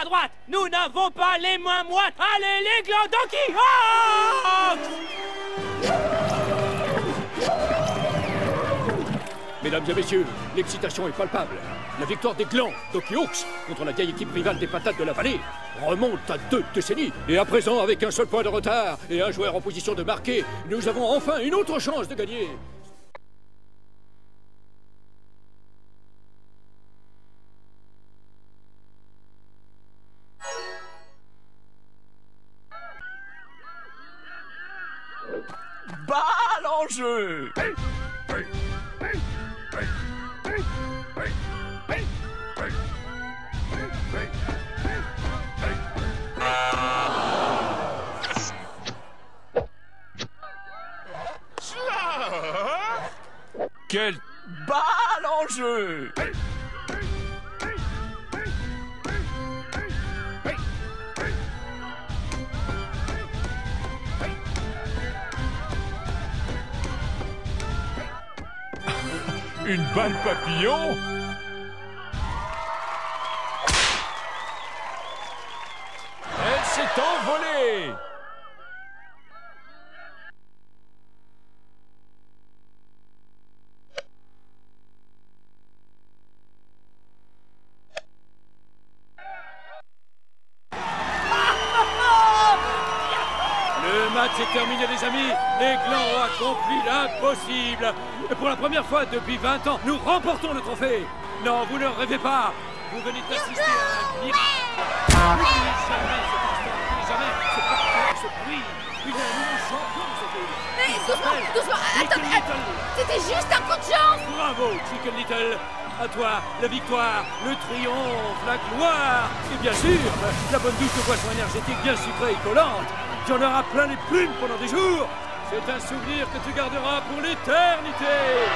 droite. Nous n'avons pas les mains moites. Allez, les glands Donkey Hawks! Mesdames et messieurs, l'excitation est palpable. La victoire des glands Donkey Hawks contre la vieille équipe rivale des patates de la vallée remonte à 2 décennies. Et à présent, avec un seul point de retard et un joueur en position de marquer, nous avons enfin une autre chance de gagner. Balle en jeu! Quelle balle en jeu! Une balle papillon? Elle s'est envolée! Le match est terminé, les amis. Les glands ont accompli l'impossible. Et pour la première fois depuis 20 ans, nous remportons le trophée. Non, vous ne rêvez pas. Vous venez d'assister à un miracle. Plus jamais ce instant, plus jamais ce parcours, ce bruit. Il y a un nouveau champion de cette île. Mais doucement, attends, c'était juste un coup de chance. Bravo, Chicken Little. À toi, la victoire, le triomphe, la gloire. Et bien sûr, la bonne douche de boisson énergétique bien sucrée et collante. Tu en auras plein les plumes pendant des jours. C'est un souvenir que tu garderas pour l'éternité.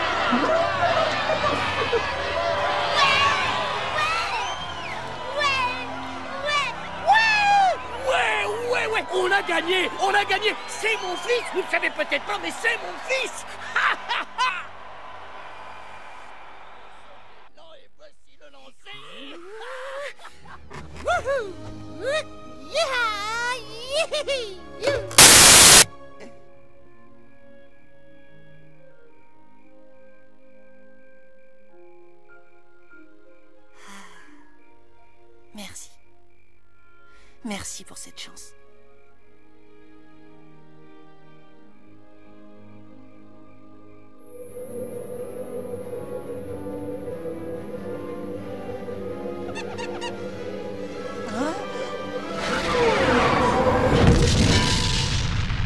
Ouais, on a gagné. C'est mon fils. Vous ne savez peut-être pas, mais c'est mon fils. Non, et voici le lancer. Wouhou! Merci. Merci pour cette chance.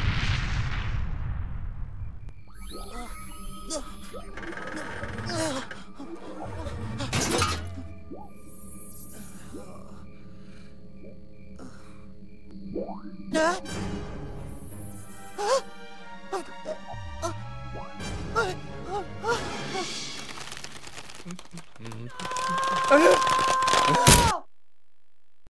Hein?